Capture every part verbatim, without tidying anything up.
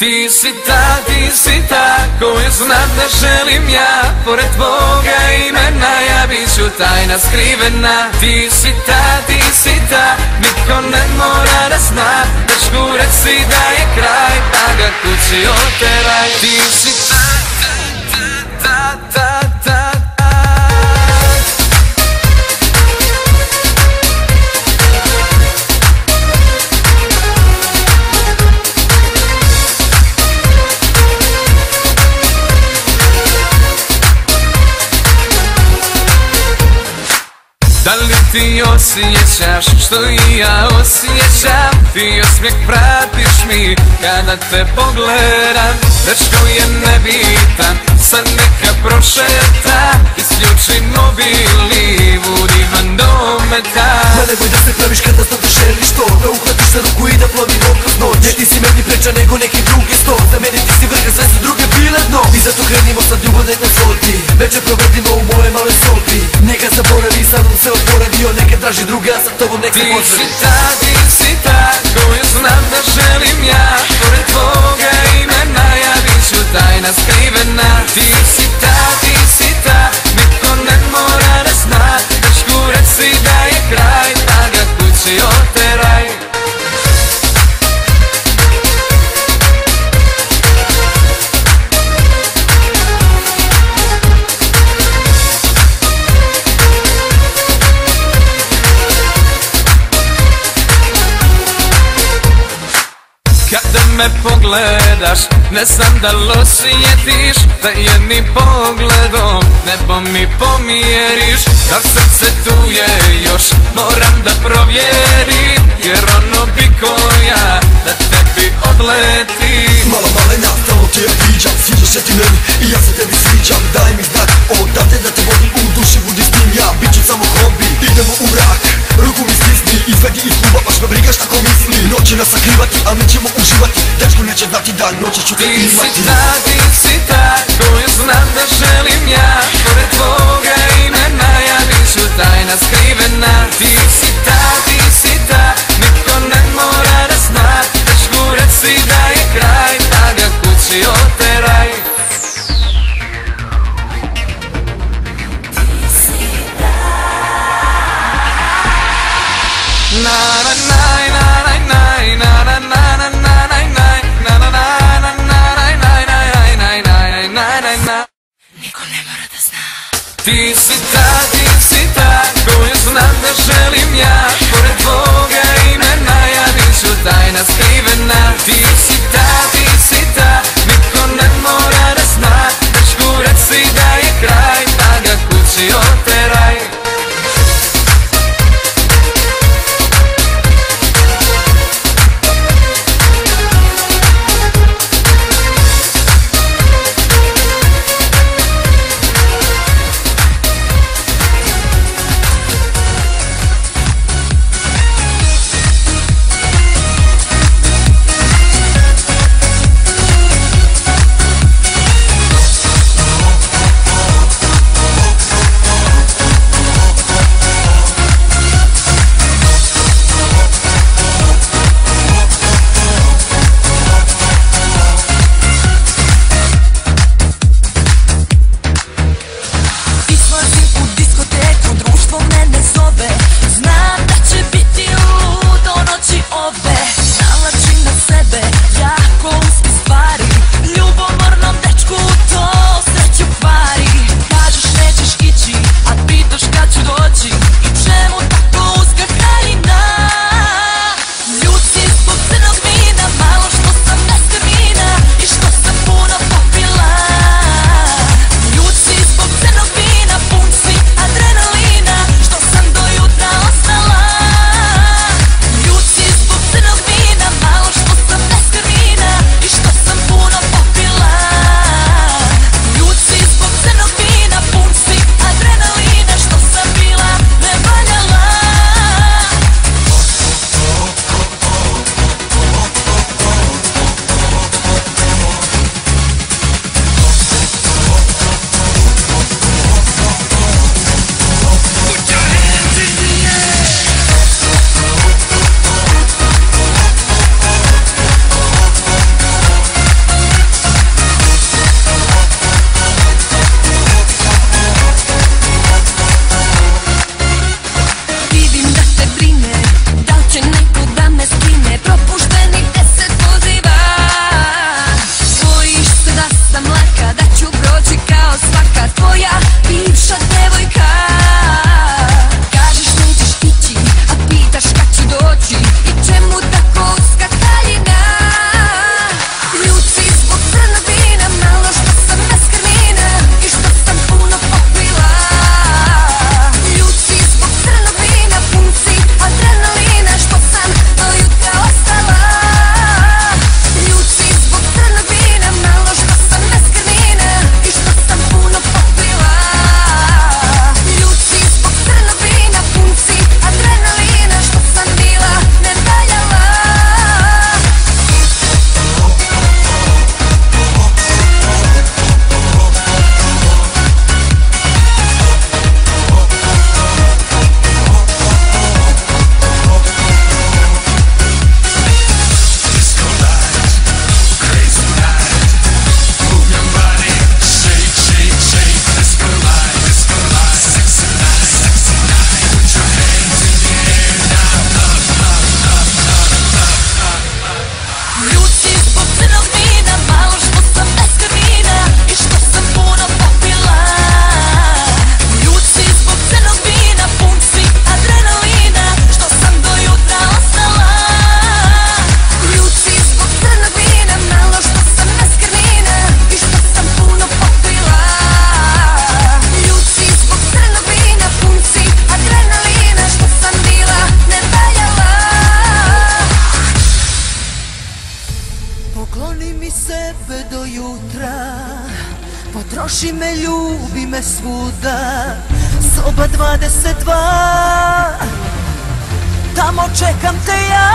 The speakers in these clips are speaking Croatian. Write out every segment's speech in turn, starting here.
Ti si ta, ti si ta koju znam da želim ja. Pored tvoga imena ja bit ću tajna skrivena. Ti si ta, ti si ta, niko ne mora da zna. Već mu reci da je kraj, pa ga kući oteraj. Ti si ta, ta, ta, ta, ta, ta. Da li ti osjećaš što i ja osjećam? Ti osmijeh pratiš mi kada te pogledam. Dečko je nebitan, sad neka prošeta. Isključi mobil i budi van dometa. Ma nemoj da se praviš kada znam da želiš to, da uhvatiš za ruku i da plovimo kroz noć. Jer ti si meni preča nego neki drugi sto. Za meni ti si vrha, sve su druge bile dno. I zato krenimo sad ljubav nek nas vodi. Večer provedimo u moje male sobi. Neka zaboravi, sa mnom se oporavio. Neka traži druga, a sa tobom nek se pozdravi. Ti si ta, ti si ta koju znam da želim ja. Pored tvoga imena ja bit ću tajna skrivena. Ti si ta, ti si ta, niko ne mora da zna. Već mu reci da je kraj, pa ga kući oteraj. Kada me pogledaš, ne znam da li osjetiš da jednim pogledom nebo mi pomijeriš. Da srce tu je još, moram da provjerim, jer ono bi ko ja da tebi odleti. Mala malena, tamo te ja viđam, sviđaš se ti meni i ja se tebi sviđam. Daj mi znak, odavde da te vodim u duši, budi s njim ja, bit ću samo hobi. Idemo u mrak, ruku mi stisni, izvedi iz kluba, baš me brigaš tako misli. Noći nas sakrivati, a mi ćemo uživati, dečko neće znati da noće ću te imati. Ti si ta, ti si ta koju znam da želim ja. Pored tvoga imena ja bit ću tajna skrivena. Ti si ta, ti si ta, niko ne mora da zna. Već mu reci da je kraj, pa ga kući oteraj. Na na na na na na na na na na na na na na na. Niko ne mora da zna. Ti si ta, ti si ta koju znam da želim ja. Pored tvoga imena ja bit ću tajna skrivena. Ti si ta, ti si ta, niko ne mora da zna. Već mu reci da je kraj, pa ga kući oteraj. Pokloni mi sebe do jutra, potroši me, ljubi me svuda. Soba dvadeset dva, tamo čekam te ja.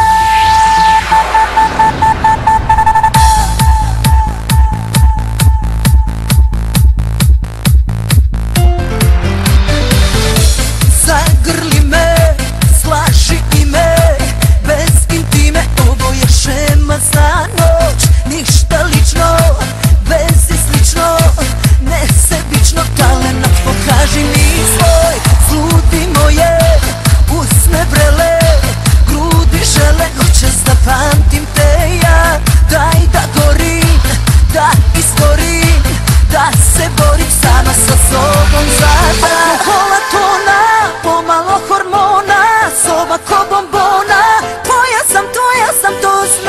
Zagrli me, slaži i me, bez intime, ovo je šema za noć. Ništa lično, vezi slično, nesebično, talenat pokaži mi svoj. Sludi moje, usne vrele, grudi žele, noćas da pamtim te ja. Daj da gorim, da iskorim, da se borim sama sa sobom za dan. Pola tona, pomalo hormona, soba ko bombona. Tvoja sam, tvoja sam, to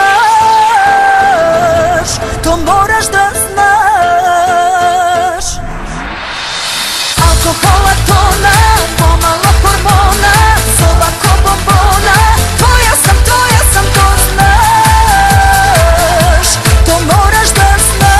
znaš, to moraš da znaš. Alkohola tona, pomalo hormona, soba ko bombona. Tvoja sam, tvoja sam, to znaš, to moraš da znaš.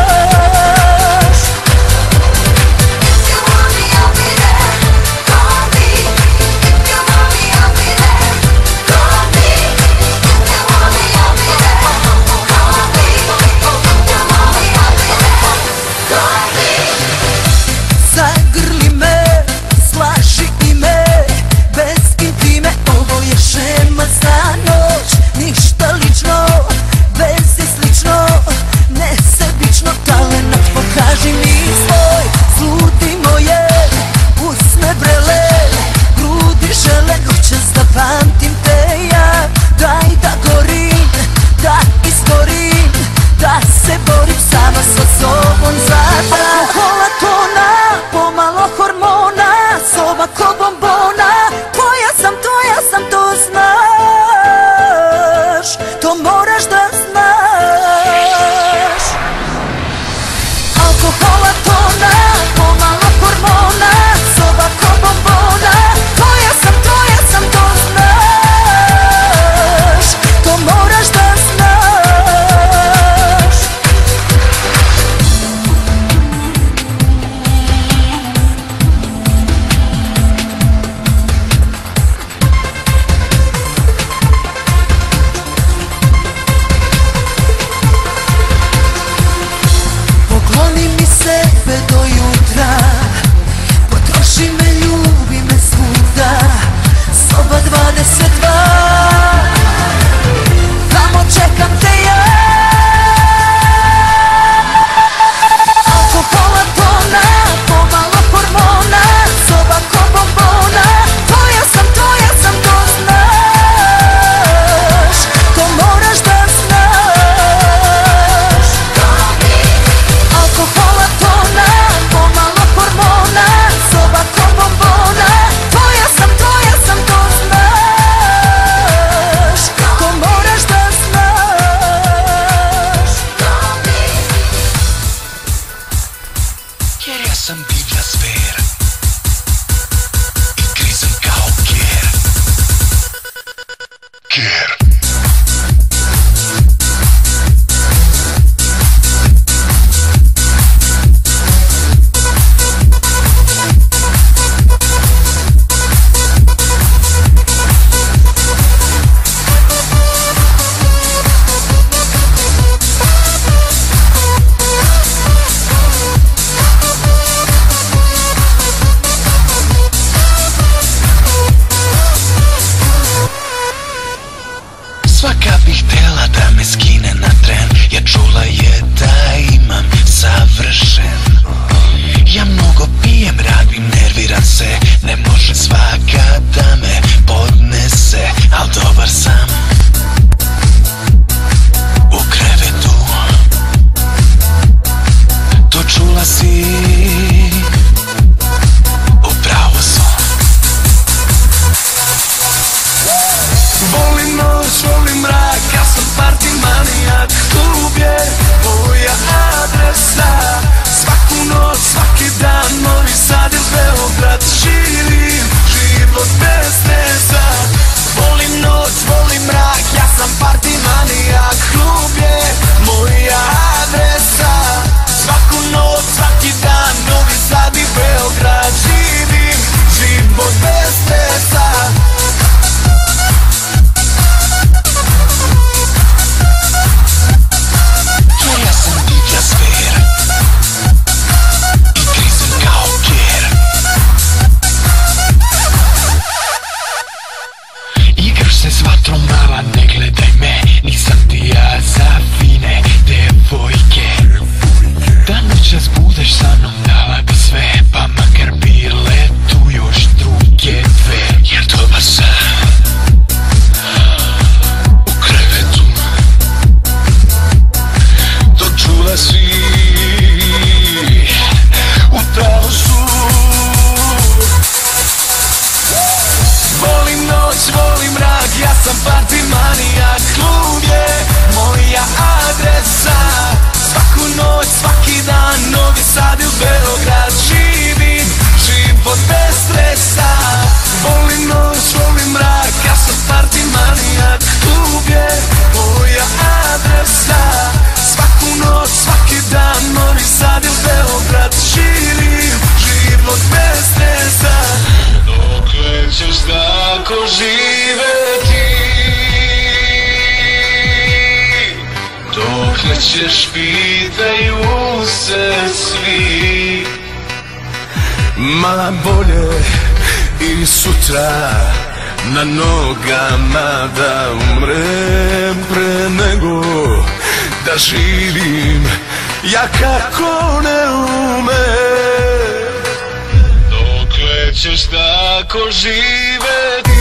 Zagrli me, slaži i me, bez intime, ovo je šema za noć. Ništa lično, vezi slično, nesebično, talenat pokaži mi svoj. Sludi moje, usne vrele, grudi žele, noćas da pamtim te ja. Daj da gorim, da iskorim, da se borim sama sa sobom za dan. Alkohola tona, pomalo hormona, soba ko bombona. Tvoja sam, tvoja sam, to znaš, to moraš da znaš. Alkohola tona, pomalo hormona, soba ko bombona. Tvoja sam, tvoja sam, to znaš, to moraš da znaš. dokle ćeš, pitaju se svi. Ma bolje i sutra na nogama da umrem pre nego da živim ja kako ne umem. Dokle ćeš tako živeti?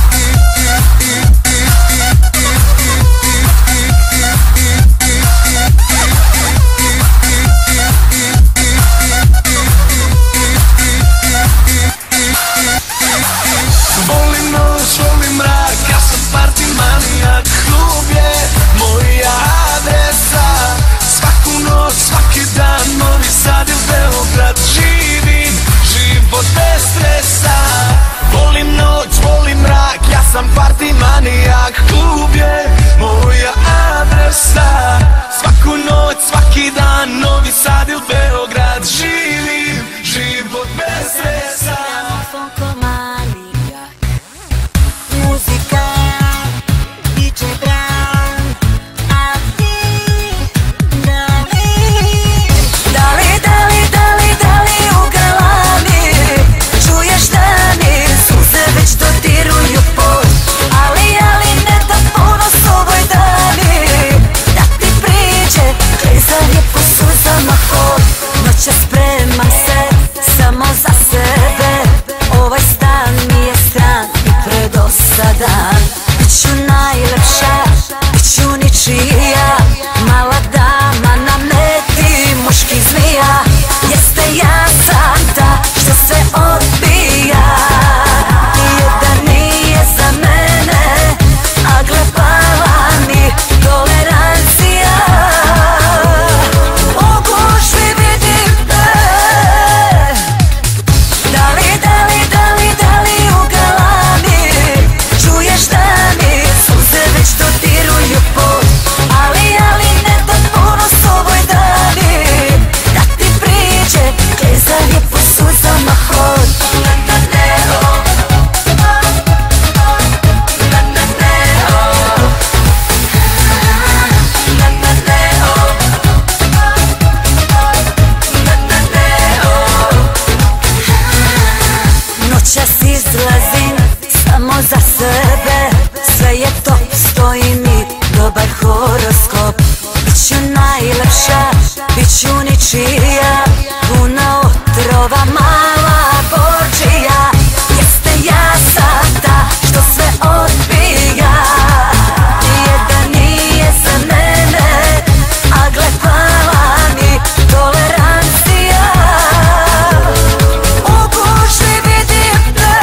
Volim noć, volim mrak, ja sam party manijak. Klub je moja adresa. Svaku noć, svaki dan, Novi Sad ili Beograd. Živim život bez stresa. Volim noć, volim mrak, ja sam party manijak. Klub je moja adresa. Svaku noć, svaki dan, Novi Sad ili Beograd. Živim život bez stresa. Spremam se samo za sebe. Ovaj stan mi je stran i predosadan. Biću najlepša, biću ničija. Mala dama na meti muški zmija. Jeste ja sam ta što se odbija. Nijedan nije za mene, a glepala mi tolerancija. Izlazim samo za sebe. Sve je top, stoji mi dobar horoskop. Biću najlepša, biću ničija. Puna otrova, mala bođija. Jeste ja sam ta što sve odbija. Nijedan nije za mene, a glepala mi tolerancija. U gužvi vidim te.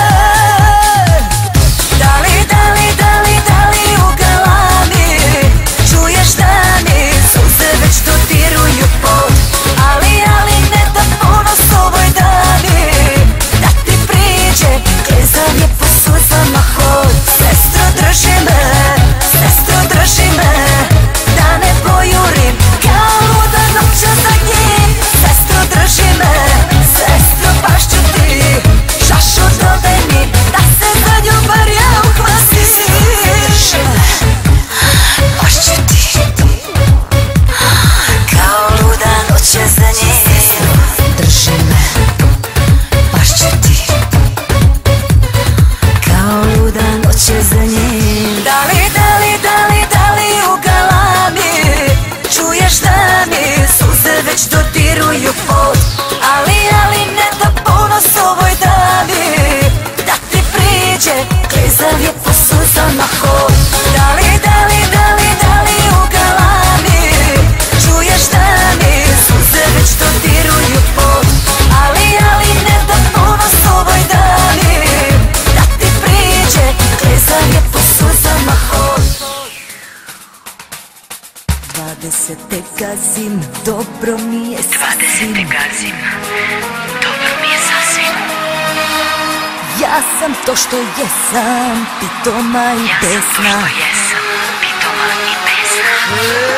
Dotiruju pod, ali, ali ne da ponos ovoj dami. Da ti priđe, klizav je po suzama hod. Da li, da li, da li, da li u galami čuješ da mi suze već dotiruju pod, ali, ali ne da ponos ovoj dami. Da ti priđe, klizav je po suzama hod. Dvadesete gazim, dobro mi je sasvim. Dvadesete gazim, dobro mi je sasvim. Ja sam to što jesam, pitoma i Ja besna. sam to što jesam, pitoma i besna.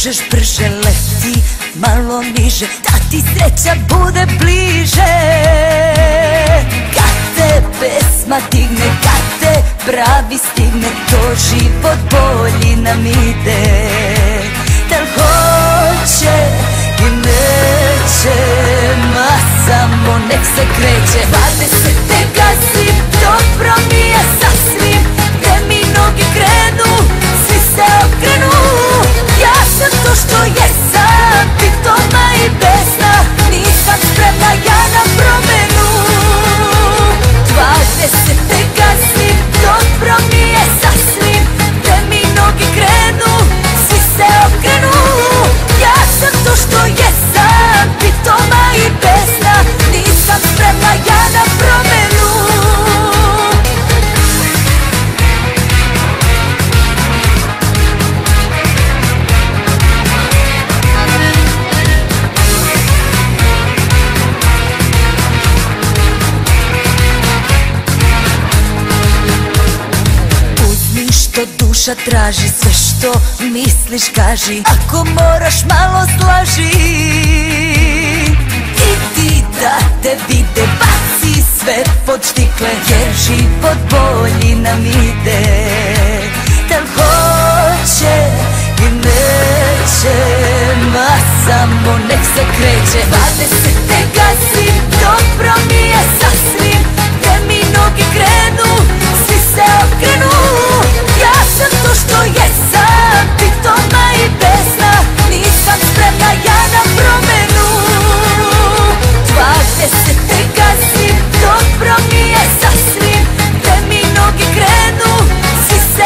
možeš brže leti, malo niže, da ti sreća bude bliže. Kad te pesma digne, kad te pravi stigne, to život bolji nam ide. Da li hoće i neće, ma samo nek se kreće. Dvadesete gazim, dobro mi je sasvim, gde mi noge krenu, svi se okrenu. Ja sam to što jesam, pitoma i besna, nisam spremna ja na promenu. Dvadesete gazim, dobro mi je sasvim, gde mi noge krenu, svi se okrenu. Ja sam to što jesam, pitoma i besna, nisam spremna ja na promenu. Što duša traži, sve što misliš kaži, ako moraš malo slaži. I ti da te vide, baci sve pod štikle, jer život bolji nam ide. Da li hoće i neće, ma samo nek se kreće. Dvadesete gazim, dobro mi je sasvim, gde mi noge krenu, svi se okrenu. Ja sam to što jesam, pitoma i besna, nisam spremna ja na promenu. Dvadesete gazim, dobro mi je sasvim, gde mi noge krenu, svi se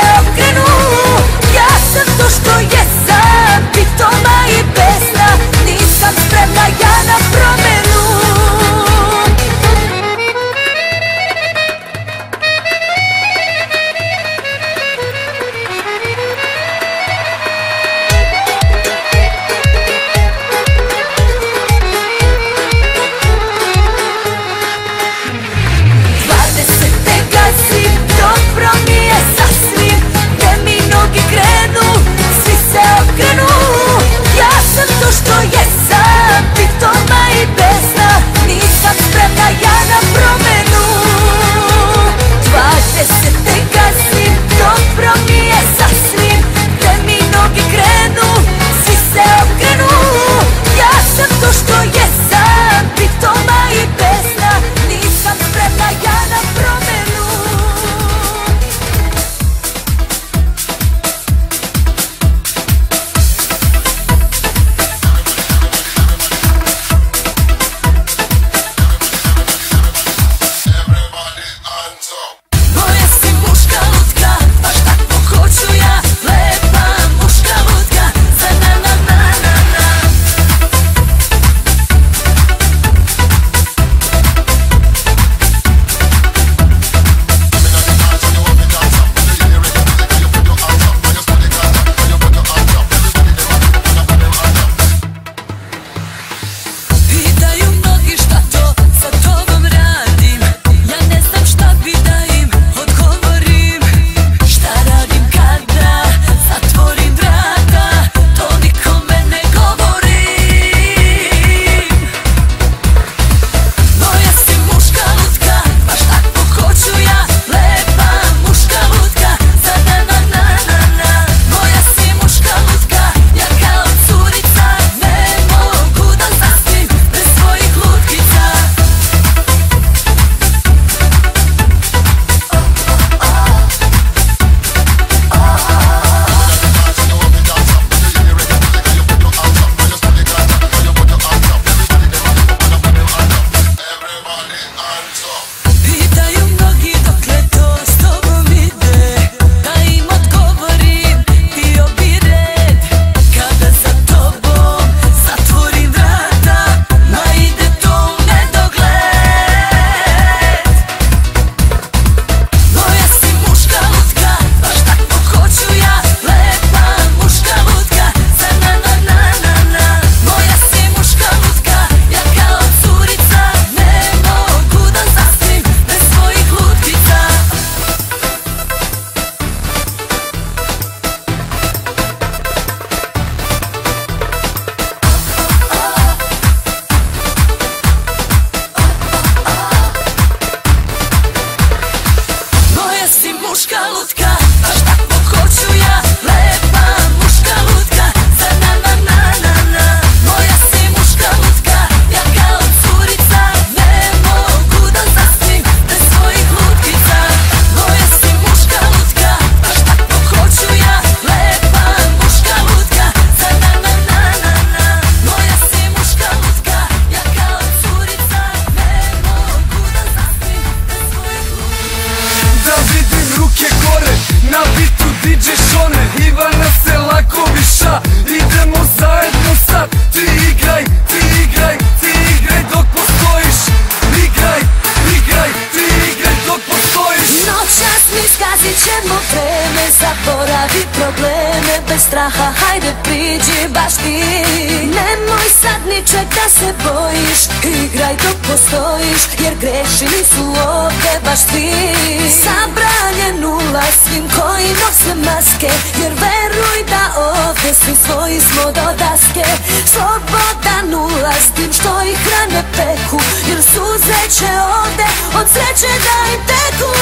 di džej Šone, Ivana Selakovića. Idemo zajedno sad, ti igraj, ti igraj, ti igraj dok postojiš. Igraj, igraj, ti igraj dok postojiš. Noćas mi skazit ćemo vreme, zaboravi probleme, bez straha hajde priđi baš ti. Nemoj sad ničeg da se bojiš, igraj dok postojiš, jer grešili su ovdje baš ti. Zabranjen ulaz svim koji nose maske, jer veruj da ovdje svi svoji smo do daske. Slobodan ulaz tim što ih rane peku, jer suze će ovdje od sreće da im teku.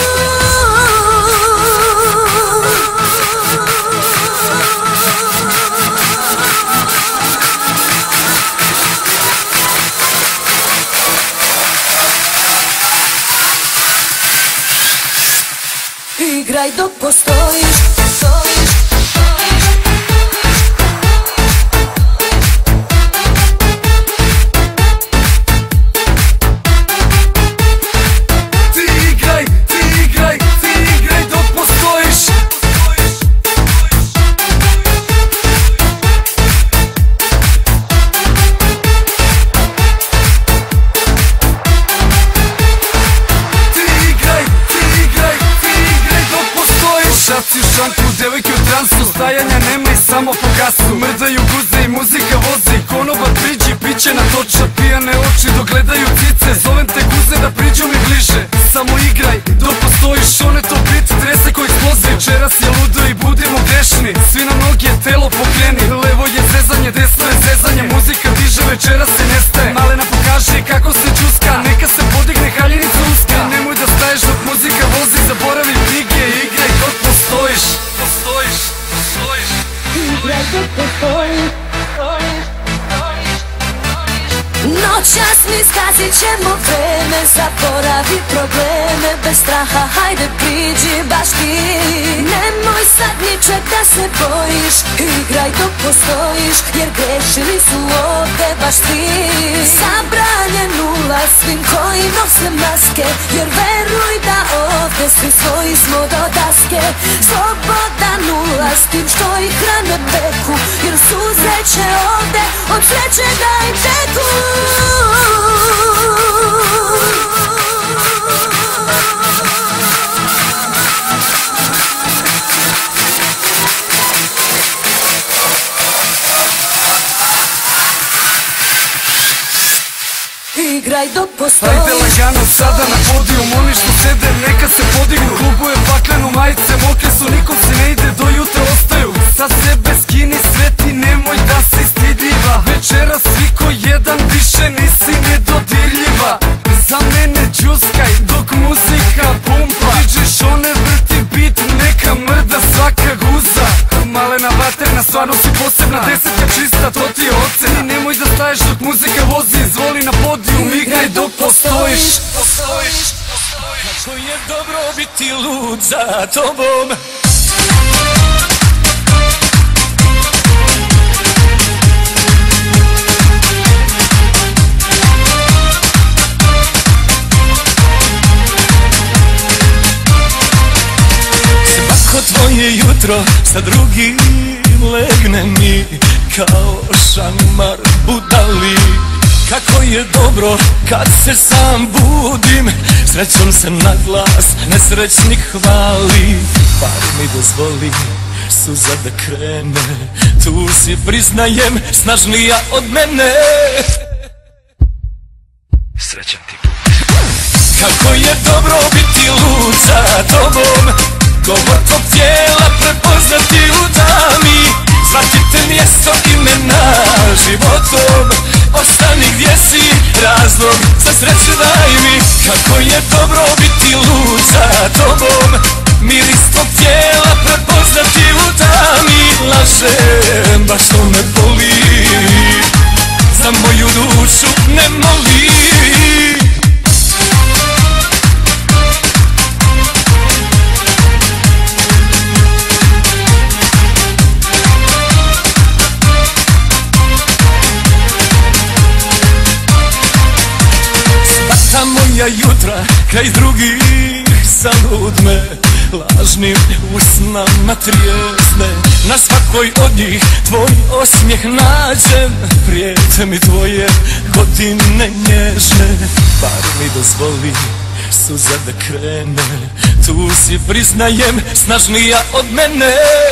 Igraj dok postojiš, postojiš. Ti igraj, ti igraj, ti igraj dok postojiš. Ti igraj, ti igraj, ti igraj dok postojiš. Šaci u šanku, devojke u transu, stajanja nema i samo po gasu. Mrdaju guze i muzika vozi, konobar priđi, piće na toča. Pijane oči dok gledaju cice, zovem te guze da priđu mi bliže. Samo igraj dok postojiš, one to bit trese ko eksploziv. Večeras je ludo i budimo grešni, svi na noge, telo pokreni. Levo je zezanje, desno je zezanje, muzika diže, večeras se nestaje. Malena pokaži kako se čuska, neka se podigne haljenica uska. Nemoj da staješ dok muzika vozi, zaboravi brige, igraj dok postojiš. Postojiš, postojiš. Igraj dok postojiš, postojiš. Noćas mi skazit ćemo vreme, zaboravi probleme, bez straha hajde priđi baš ti. Nemoj sad ničeg da se bojiš, igraj dok postojiš, jer grešili su ovdje baš ti. Zabranjen ulaz svim koji nose maske, jer veruj da ovdje svi svoji smo do daske. Slobodan ulaz tim što ih rane peku, jer suze će ovdje od sreće da im teku. Igraj dok postojiš. Ajde lagano sada na podijum, oni što sede neka se podignu. Klubu je paklenu, majice mokre su, nikom se ne ide, do jutra ostaju. Sa sebe skini sveti, nemoj da si stidljiva. Večeras svi ko jedan, više nisi nedodirljiva. Za mene džuskaj dok muzika pumpa, di džej Šone vrti bit, neka mrda svaka guza. Malena vaterna, stvarno si posebna, desetka čista, to ti je ocena. I nemoj da staješ dok muzika vozi, izvoli na podijum, igraj dok postojiš. Postojiš, postojiš. Kako je dobro biti lud za tobom. Svako tvoje jutro sa drugim legne mi kao šamar budali. Kako je dobro kad se sam budim, srećom se na glas nesrećnik hvali. Bar mi dozvoli suza da krene, tu si priznajem snažnija od mene. Srećan ti put. Kako je dobro biti lud za tobom, govor tvog tijela prepoznati u tami. Zvratite mjesto imena životom, ostani gdje si, razlog za sreću daj mi. Kako je dobro biti lud za tobom, miris tvog tijela prepoznati u tami. Lažem, baš to me boli, za moju dušu ne moli. Moja jutra kraj drugih zalud me, lažnim usnama trijezne. Na svakoj od njih tvoj osmijeh nađem, prijete mi tvoje godine nježne. Bar mi dozvoli suza da krene, tu si priznajem snažnija od mene.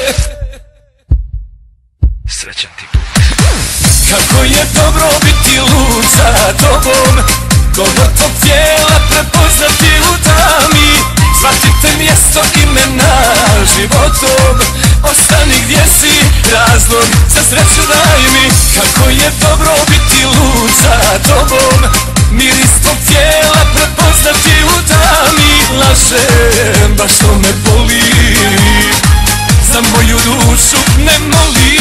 Srećan ti put. Kako je dobro biti lud za tobom, govor tvog tijela prepoznati u tami. Shvatite mjesto imena životom, ostani gdje si, razlog za sreću daj mi. Kako je dobro biti lud za tobom, miris tvog tijela prepoznati u tami. Lažem, baš to me boli, za moju dušu ne moli.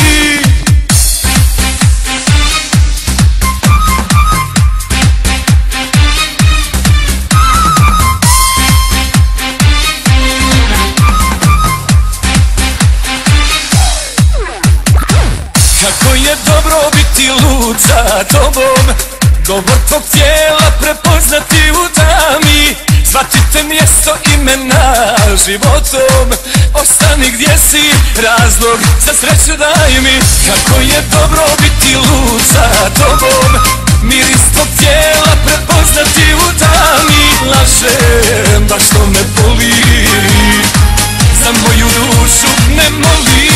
Kako je dobro biti lud za tobom, govor tvog tijela prepoznati u tami. Shvatite mjesto imena životom, ostani gdje si, razlog za sreću daj mi. Kako je dobro biti lud za tobom, miris tvog tijela prepoznati u tami. Lažem, baš to me boli, za moju dušu ne moli.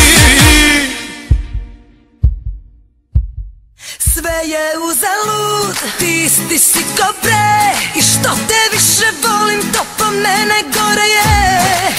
Sve je uzalud, ti isti si ko pre, i što te više volim, to po mene gore je.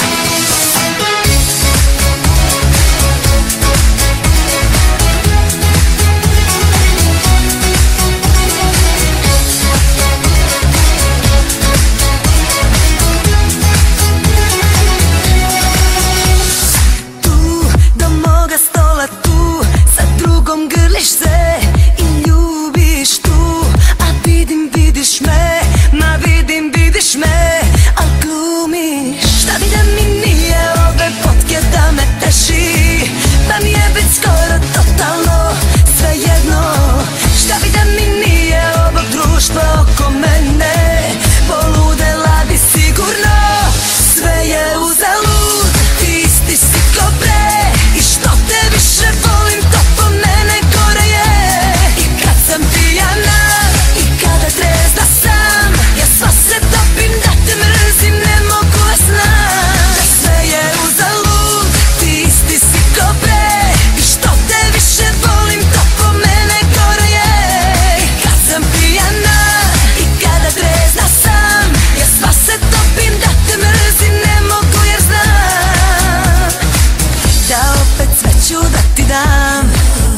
Tu, do moga stola tu, sa drugom grliš se i ljubiš tu, a vidim, vidiš me, ma vidim, vidiš me, al glumiš. Šta bi da mi nije ove fotke da me teši, da mi je već skoro totalno svejedno. Šta bi da mi nije ovog društva oko mene, poludela bi sigurno. Sve je uzalud, ti isti si ko pre, i što te više volim, to po mene gore je. I kad sam pijana, i kada trezna sam, ja sva se topim da te mrzim, ne mogu a znam. Da sve je uzalud, ti isti si ko pre, i što te više volim, to po mene gore je. I kad sam pijana, i kada trezna sam, ja sva se topim da te mrzim, ne mogu jer znam. Da opet sve ću da ti dam,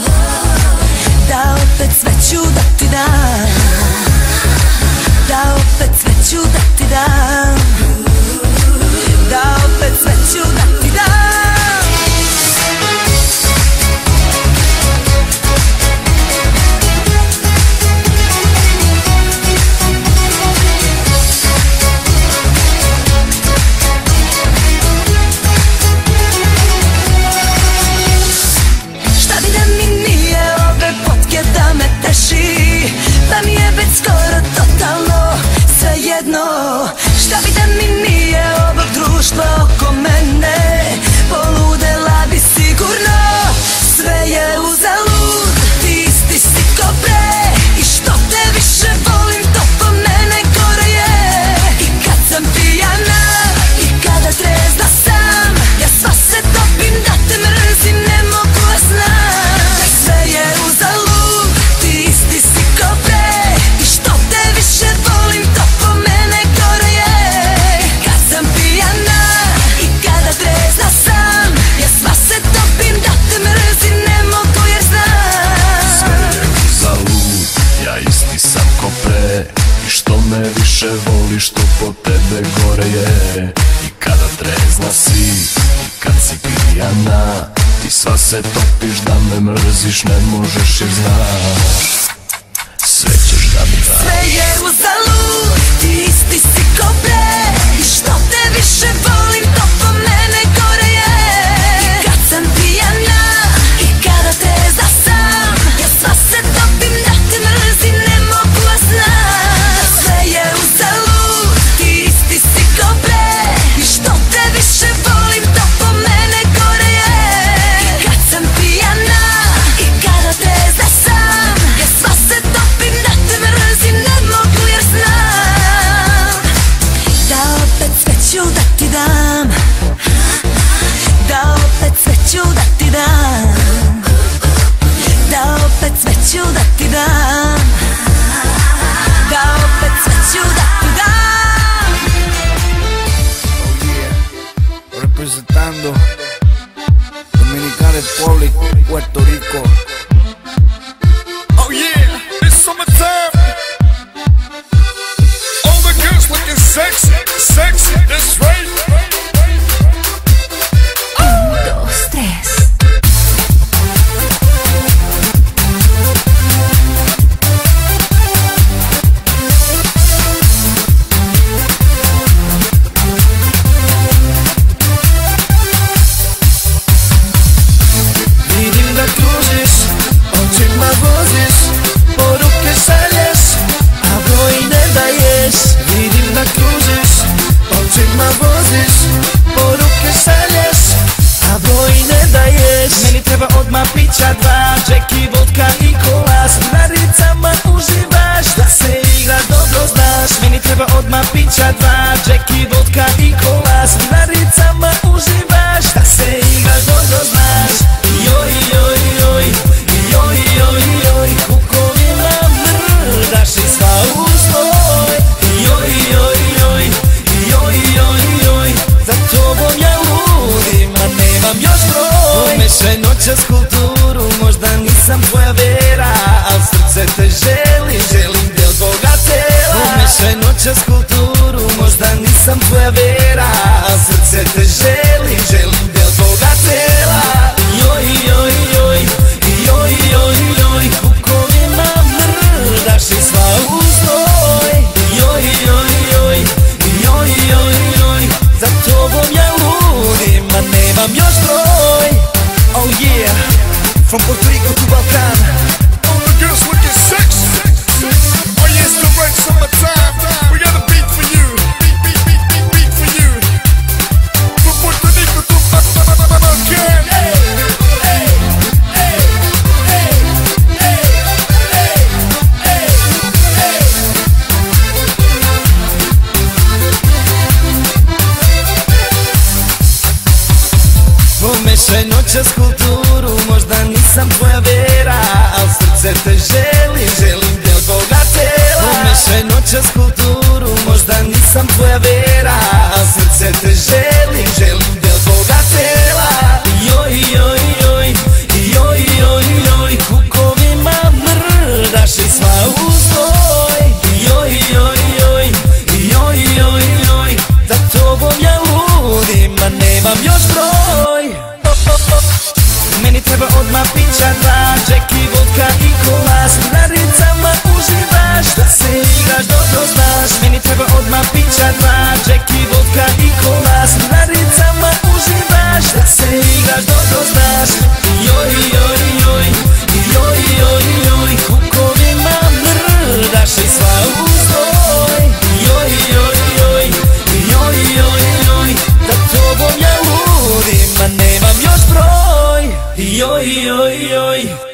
da opet sve ću da ti dam, da opet sve ću da ti dam, da opet sve ću da ti dam. Šta bi da mi nije ove fotke da me teši, da mi je već skoro totalno svejedno. Šta bi da mi nije ovog društva oko mene, poludela bi sigurno. Sve je uzalud, ti isti si ko pre, i što te više volim, to po mene gore je. I kad sam pijana, i kada trezna sam, ja sva se topim da te mrzim, ne mogu a znam. Da sve je uzalud, ti isti si ko pre, i što te više volim, to po mene gore je. I kad sam pijana, i kada trezna sam, ja sva se topim da te mrzim, ne mogu jer znam. Sve je uzalud, ja isti sam ko pre, i što me više voliš, to po tebe gore je. I kada trezna si, i kad si pijana, ti sva se topiš da me mrziš, ne možeš jer znaš. Sve ćeš da mi daš. Sve je uzalud, ti isti si ko pre, i što te više volim, to po mene gore je. I kad sam pijana, i kada trezna sam, ja sva se topim da te mrzim, ne mogu a znam. Sve je uzalud, ti isti si ko pre, i što te Republic, Puerto Rico. Oh yeah, it's summertime. All the girls looking sexy, sexy, that's right. Un, dos, tres. Pića dva, Jacky, vodka i kola. S vinaricama uživaš, da se igraš dobro znaš. Meni treba odmah pića dva, Jacky, vodka i kola. S vinaricama uživaš, da se igraš dobro znaš. Joj, joj, joj, joj, joj, joj, kukovima mrdaš i sva uznoj. Joj, joj, joj, joj, joj, joj, za tobom ja ludim, a nemam još broj. Umešaj noćas kulturu, možda nisam tvoja vera, al srce te želi, želim del tvoga tela. Umešaj noćas kulturu, možda nisam tvoja vera, al srce te želi, želim del tvoga tela. Joj, joj, joj, joj, joj, joj, kukovima mrdaš i sva uznoj. Joj, joj, joj, joj, joj, joj, za tobom ja ludim, a nemam još broj. Oh yeah, from Puerto Rico to Balkan. All the girls looking sexy. Oh yeah, it's the right summertime. We got a beat for you. Beat, beat, beat, beat, beat for you. From Puerto Rico to Balkan. Hey, hey, hey, hey, hey, hey, hey, hey. Umešaj noćas kulturu, možda nisam tvoja vera, al srce te želi, želim del tvoga tela. Umešaj noćas kulturu, možda nisam tvoja vera, al srce te želi, želim del tvoga tela. Joj, joj, joj, joj, joj, joj, kukovima mrdaš i sva uznoj. Joj, joj, joj, joj, joj, joj, za tobom ja ludim, a nemam još broj. Meni treba odmah pića dva, Jacky, vodka i kola. S vinaricama uživaš, da se igraš dobro znaš. Meni treba odmah pića dva, Jacky, vodka i kola. S vinaricama uživaš, da se igraš dobro znaš. Joj, joj, joj, joj, joj, joj, kukovima mrdaš i sva uznoj. Joj, joj, joj, joj, joj, joj, za tobom ja ludim, a nemam još broj. Joj, joj, joj.